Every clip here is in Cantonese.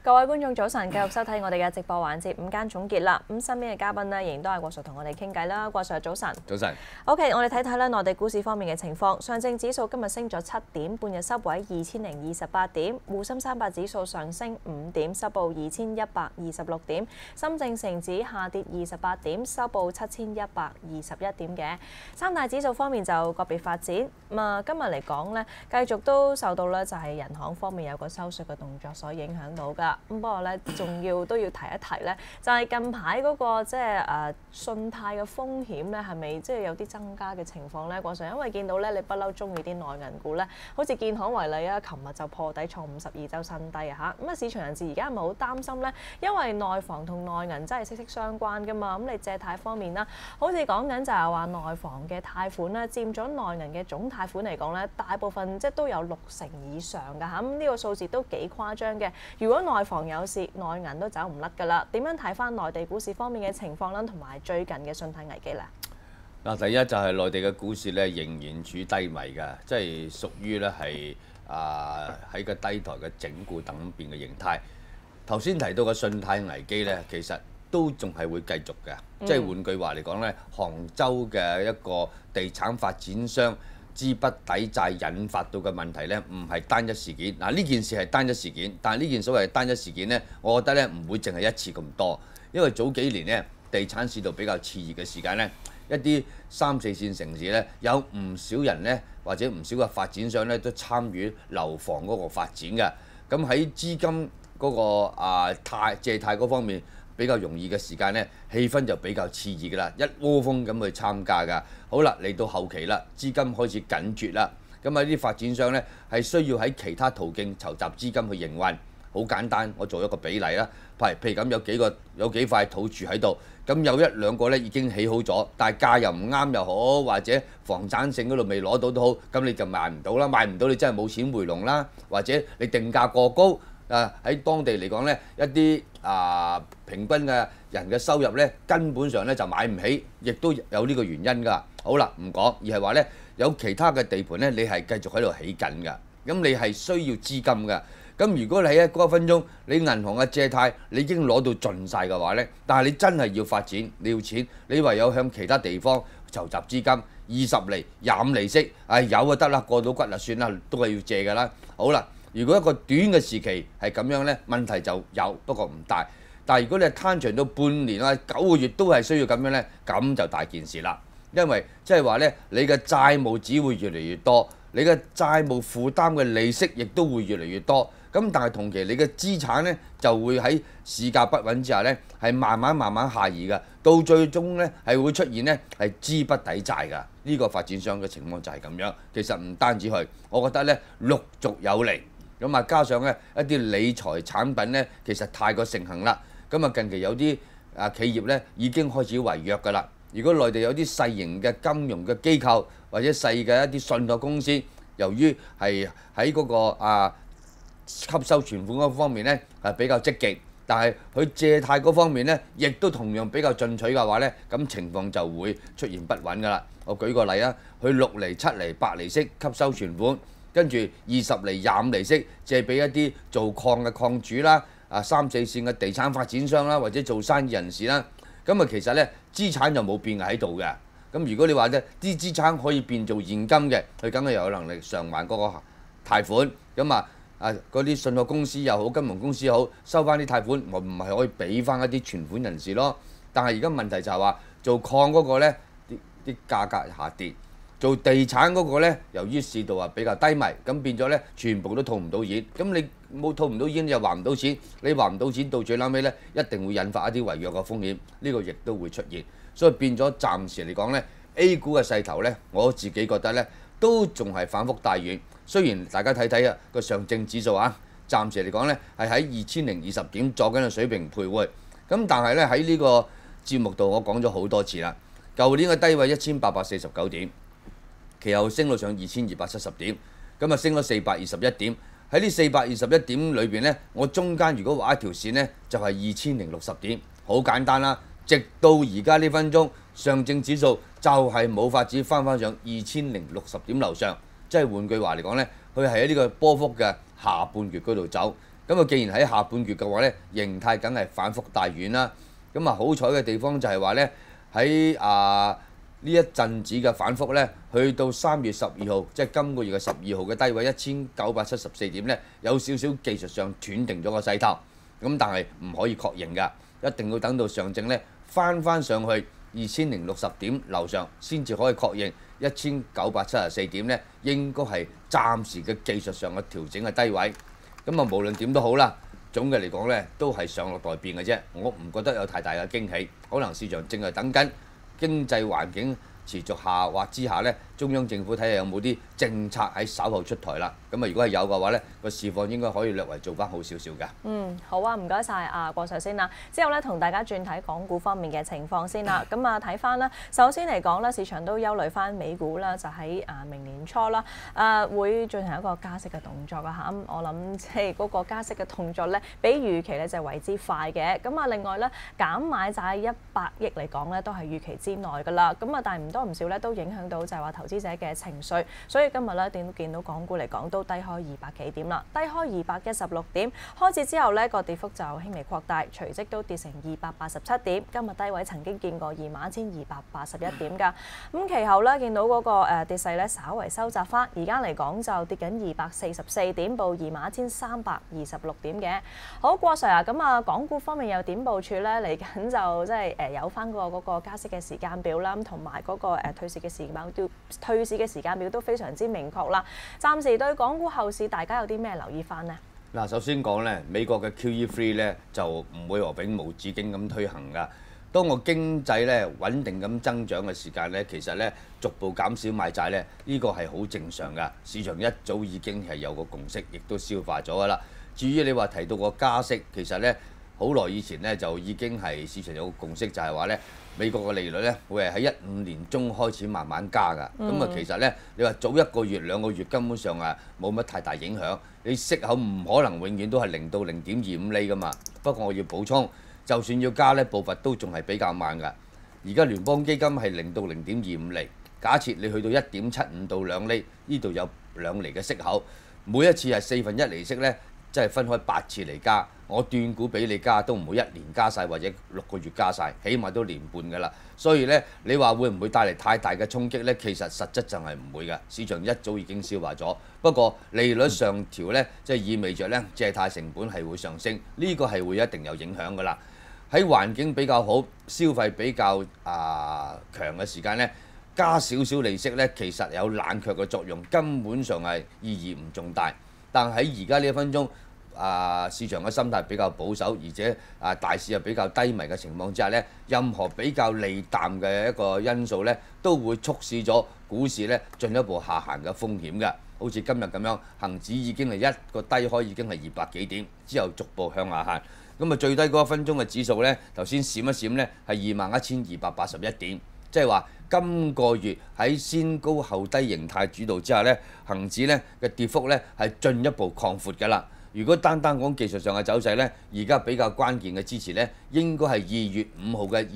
各位觀眾早晨，繼續收睇我哋嘅直播環節午間總結啦。咁身邊嘅嘉賓呢，仍然都係郭 Sir 同我哋傾偈啦。郭 Sir 早晨。 早晨。 OK， 我哋睇睇咧內地股市方面嘅情況。上證指數今日升咗7點，半日收位2028點；滬深300指數上升5點，收報2126點；深證成指下跌28點，收報7121點嘅。三大指數方面就個別發展。今日嚟講咧，繼續都受到咧就係人行方面有個收縮嘅動作所影響到㗎。咁不過咧，都要提一提咧，就係近排嗰個即係信貸嘅風險咧，係咪即係有啲增加嘅情況咧？郭 Sir，因為見到咧，你不嬲中意啲內銀股咧，好似建行為例啊，琴日就破底創52週新低啊嚇。咁啊，市場人士而家係咪好擔心咧？因為內房同內銀真係息息相關㗎嘛。咁你借貸方面啦，好似講緊就係話內房嘅貸款咧，佔咗內銀嘅總貸款嚟講咧，大部分即係都有60%以上㗎嚇。咁呢個數字都幾誇張嘅。如果內房有事，內銀都走唔甩㗎啦。點樣睇翻內地股市方面嘅情況啦，同埋最近嘅信貸危機咧？ 嗱，第一就係內地嘅股市咧，仍然處低迷㗎，即係屬於咧係喺個低台嘅整固等變嘅形態。頭先提到嘅信貸危機咧，其實都仲係會繼續嘅。即係換句話嚟講咧，杭州嘅一個地產發展商資不抵債引發到嘅問題咧，唔係單一事件。嗱，呢件事係單一事件，但係呢件所謂單一事件咧，我覺得咧唔會淨係一次咁多，因為早幾年咧地產市道比較熾熱嘅時間咧，一啲3、4線城市咧有唔少人咧或者唔少嘅發展商咧都參與樓房嗰個發展嘅。咁喺資金嗰個借貸嗰方面比較容易嘅時間咧，氣氛就比較熾熱㗎啦，一窩蜂咁去參加㗎。好啦，嚟到後期啦，資金開始緊絀啦，咁啊啲發展商咧係需要喺其他途徑籌集資金去營運。好簡單，我做一個比例啦，譬如咁有幾塊土住喺度，咁有1、2個咧已經起好咗，但係價又唔啱又好，或者房產證嗰度未攞到都好，咁你就賣唔到啦，賣唔到你真係冇錢回籠啦，或者你定價過高。喺當地嚟講咧，一啲平均嘅人嘅收入咧，根本上咧就買唔起，亦都有呢個原因㗎。好啦，唔講，而係話咧有其他嘅地盤咧，你係繼續喺度起緊㗎，咁你係需要資金㗎。咁如果你喺嗰1分鐘，你銀行嘅借貸你已經攞到盡晒嘅話咧，但係你真係要發展，你要錢，你唯有向其他地方籌集資金，20厘、25厘息，有就得啦，過到骨就算啦，都係要借㗎啦。好啦。如果一個短嘅時期係咁樣呢，問題就有，不過唔大。但係如果你係攤長到半年啊、9個月都係需要咁樣呢，咁就大件事啦。因為即係話呢，你嘅債務只會越嚟越多，你嘅債務負擔嘅利息亦都會越嚟越多。咁但係同期你嘅資產呢，就會喺市價不穩之下呢，係慢慢下移㗎。到最終呢，係會出現呢係資不抵債㗎。呢個發展商嘅情況就係咁樣。其實唔單止佢，我覺得呢陸續有嚟。咁加上咧一啲理財產品咧，其實太過盛行啦。咁近期有啲企業咧已經開始違約㗎啦。如果內地有啲細型嘅金融嘅機構或者細嘅一啲信託公司，由於係喺嗰個吸收存款嗰方面咧係比較積極，但係佢借貸嗰方面咧亦都同樣比較進取嘅話咧，咁情況就會出現不穩㗎啦。我舉個例啊，佢6厘、7厘、8厘息吸收存款。跟住20厘、25厘息借俾一啲做礦嘅礦主啦，3、4線嘅地產發展商啦，或者做生意人士啦。咁其實咧資產就冇變喺度嘅。咁如果你話咧啲資產可以變做現金嘅，佢梗係有能力償還嗰個貸款。咁嗰啲信託公司又好，金融公司又好，收翻啲貸款，我唔係可以俾翻一啲存款人士咯。但係而家問題就係話做礦嗰個咧啲價格下跌。做地產嗰個咧，由於市道比較低迷，咁變咗咧，全部都套唔到現。咁你冇套唔到現，又還唔到錢，你還唔到錢，到最撚尾咧，一定會引發一啲違約嘅風險。呢個亦都會出現，所以變咗暫時嚟講咧 ，A 股嘅勢頭咧，我自己覺得咧，都仲係反覆大軟。雖然大家睇睇個上證指數暫時嚟講咧係喺2020點作緊嘅水平徘徊。咁但係咧喺呢個節目度我講咗好多次啦，舊年嘅低位1849點。其後升到上2270點，咁升咗421點。喺呢421點裏邊呢，我中間如果畫一條線呢，就係2060點，好簡單啦。直到而家呢分鐘，上證指數就係冇法子翻上2060點樓上，即係換句話嚟講呢，佢係喺呢個波幅嘅下半月嗰度走。 咁啊，既然喺下半月嘅話咧，形態梗係反覆大軟啦。咁啊，好彩嘅地方就係話咧，喺呢一陣子嘅反覆咧，去到3月12號，即係今個月嘅12號嘅低位1974點咧，有少少技術上斷定咗個勢頭。咁但係唔可以確認㗎，一定要等到上證咧翻上去2060點樓上，先至可以確認1974點咧應該係暫時嘅技術上嘅調整嘅低位。咁啊，無論點都好啦，總嘅嚟講咧都係上落待變嘅啫。我唔覺得有太大嘅驚喜，可能市場正係等緊經濟環境持續下滑之下咧，中央政府睇下有冇啲政策喺稍後出台啦。咁啊，如果係有嘅話咧，個市況應該可以略為做翻好少少㗎。 好啊，唔該晒郭 Sir 先啦。之後咧，同大家轉睇港股方面嘅情況先啦。咁啊，睇翻啦，首先嚟講咧，市場都憂慮翻美股啦，就喺明年初啦，會進行一個加息嘅動作啊嚇。咁我諗即係嗰個加息嘅動作咧，比預期咧就係為之快嘅。咁啊，另外咧減買債100億嚟講咧，都係預期之內㗎啦。咁啊，但係唔多唔少咧，都影響到就係話投資者嘅情緒。所以今日咧見到港股嚟講都低開200幾點啦，低開216點，開始之後呢個跌幅就輕微擴大，隨即都跌成287點。今日低位曾經見過21,281點㗎。咁其後呢，見到嗰個跌勢呢稍為收窄翻，而家嚟講就跌緊244點，報21,326點嘅。好，郭 Sir 啊，咁啊港股方面又點部署呢？嚟緊就即係有翻嗰個加息嘅時間表啦，同埋嗰個退市嘅時間表都非常之明確啦。暫時對港股後市，大家有啲咩留意翻呢？ 嗱，首先講咧，美國嘅 QE3 咧就唔會話永無止境咁推行㗎。當個經濟咧穩定咁增長嘅時間咧，其實咧逐步減少買債咧，呢個係好正常㗎。市場一早已經係有個共識，亦都消化咗㗎啦。至於你話提到個加息，其實咧好耐以前咧就已經係市場有個共識，就係話咧美國嘅利率咧會係喺15年中開始慢慢加㗎。咁啊，其實咧你話早1個月2個月根本上冇乜太大影響。你息口唔可能永遠都係0到0.25厘㗎嘛。不過我要補充，就算要加咧，步伐都仲係比較慢㗎。而家聯邦基金係0到0.25厘，假設你去到1.75到2厘，呢度有2厘嘅息口，每一次係1/4利息咧，即係分開8次嚟加。我斷估俾你加都唔會1年加晒或者6個月加晒，起碼都1年半㗎啦。所以咧，你話會唔會帶嚟太大嘅衝擊咧？其實實質就係唔會㗎。市場一早已經消化咗。不過利率上調咧，即係意味着咧借貸成本係會上升，呢個係會一定有影響㗎啦。喺環境比較好、消費比較強嘅時間咧，加少少利息咧，其實有冷卻嘅作用，根本上係意義唔重大。但喺而家呢1分鐘，市場嘅心態比較保守，而且大市又比較低迷嘅情況之下咧，任何比較利淡嘅一個因素咧，都會促使咗股市咧進一步下行嘅風險㗎。好似今日咁樣，恆指已經係一個低開已經係200幾點，之後逐步向下行。咁啊，最低嗰1分鐘嘅指數咧，頭先閃一閃咧係21,281點，即係話今個月喺先高後低形態主導之下咧，恆指咧嘅跌幅咧係進一步擴闊㗎啦。如果單講技術上嘅走勢咧，而家比較關鍵嘅支持咧，應該係2月5號嘅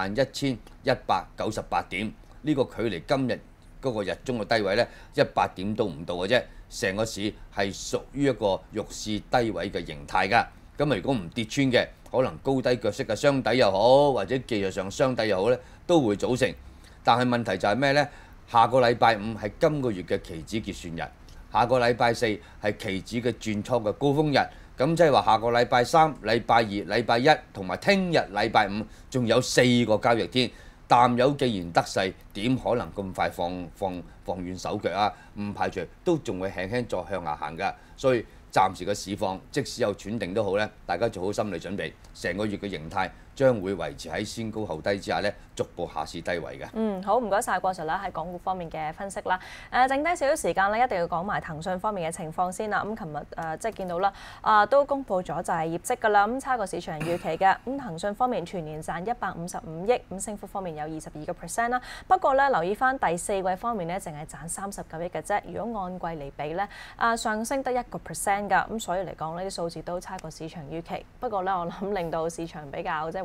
21,198點，呢個距離今日嗰個日中嘅低位咧100點都唔到嘅啫。成個市係屬於一個弱市低位嘅形態㗎。咁如果唔跌穿嘅，可能高低腳式嘅雙底又好，或者技術上雙底又好咧，都會組成。但係問題就係咩呢？下個禮拜5係今個月嘅期指結算日。下個禮拜4係期指嘅轉倉嘅高峰日，咁即係話下個禮拜3、禮拜2、禮拜1同埋聽日禮拜5，仲有4個交易天。淡友既然得勢，點可能咁快放軟手腳啊？唔排除都仲會輕輕再向下行㗎。所以暫時嘅市況，即使有喘定都好咧，大家做好心理準備，成個月嘅形態將會維持喺先高後低之下咧，逐步下試低位嘅。 好，唔該晒郭 Sir 啦，喺港股方面嘅分析啦。剩低少少時間咧，一定要講埋騰訊方面嘅情況先啦。咁琴日即係見到啦，都公布咗就係業績㗎啦，咁差過市場預期嘅。咁騰訊方面全年賺155億，咁升幅方面有22%啦。不過咧，留意翻第4季方面咧，淨係賺39億嘅啫。如果按季嚟比咧，上升得1%㗎。咁所以嚟講呢啲數字都差過市場預期。不過咧，我諗令到市場比較即係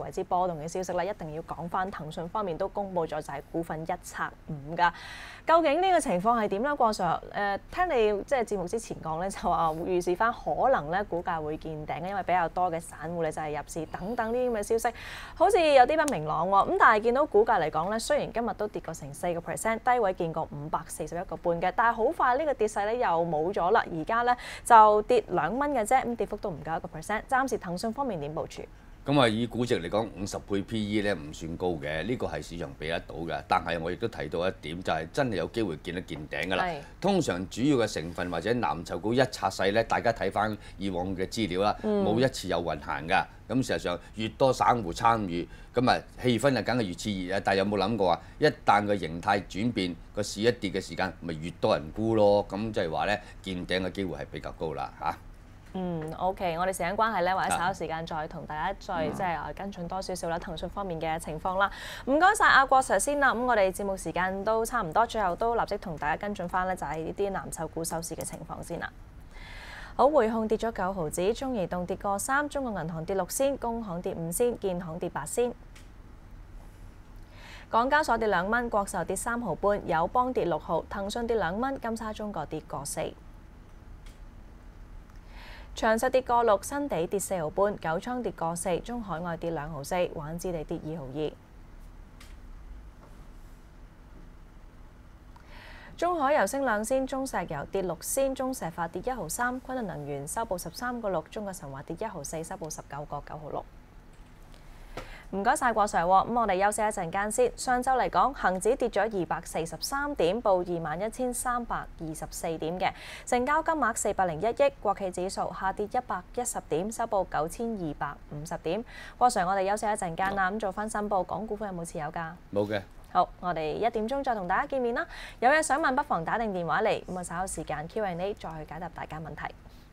為之波動嘅消息咧，一定要講翻騰訊方面都公布咗就係股份1拆5㗎。究竟呢個情況係點咧？郭 Sir， 聽你即係節目之前講咧，就話預示翻可能咧股價會見頂，因為比較多嘅散戶咧就係入市等等呢啲咁嘅消息，好似有啲不明朗喎。咁但係見到股價嚟講咧，雖然今日都跌過成4%，低位見過541個半嘅，但係好快呢個跌勢咧又冇咗啦。而家咧就跌2蚊嘅啫，咁跌幅都唔夠1%。暫時騰訊方面點部署？ 咁啊，以估值嚟講，50倍 P/E 咧唔算高嘅，呢個係市場俾得到嘅。但係我亦都提到一點，就係真係有機會見得見頂㗎啦。通常主要嘅成分或者藍籌股一拆細咧，大家睇翻以往嘅資料啦，冇一次有運行㗎。咁事實上越多散戶參與，咁啊氣氛啊梗係越熾熱啊。但係有冇諗過啊？一旦個形態轉變，個市一跌嘅時間，咪越多人沽咯。咁即係話咧，見頂嘅機會係比較高啦嚇。 OK， 我哋時間關係咧，或者稍後時間再同大家再即係跟進多少少啦，騰訊方面嘅情況啦。唔該晒阿郭 Sir 先啦。咁我哋節目時間都差唔多，最後都立即同大家跟進翻咧，就係呢啲藍籌股收市嘅情況先啦。好，匯控跌咗9毫子，中移動跌個3，中國銀行跌6仙，工行跌5仙，建行跌8仙。港交所跌2蚊，國壽跌3毫半，友邦跌6毫，騰訊跌2蚊，金沙中國跌個4。長實跌個6，新地跌4毫半，九倉跌個4，中海外跌2毫4，玩置地跌2毫2。中海油升2仙，中石油跌6仙，中石化跌1毫3，昆侖能源收報13個6，中國神華跌1毫4，收報19個9毫6。唔該晒郭 Sir， 咁我哋休息一陣間先。上週嚟講，恒指跌咗243點，報21,324點嘅，成交金額401億。國企指數下跌110點，收報9,250點。郭 Sir， 我哋休息一陣間啦，咁做翻申報，港股份有冇持有㗎？ 冇嘅。 好，我哋1點鐘再同大家見面啦。有嘢想問，不妨打定電話嚟，咁啊稍後時間 Q&A 再去解答大家問題。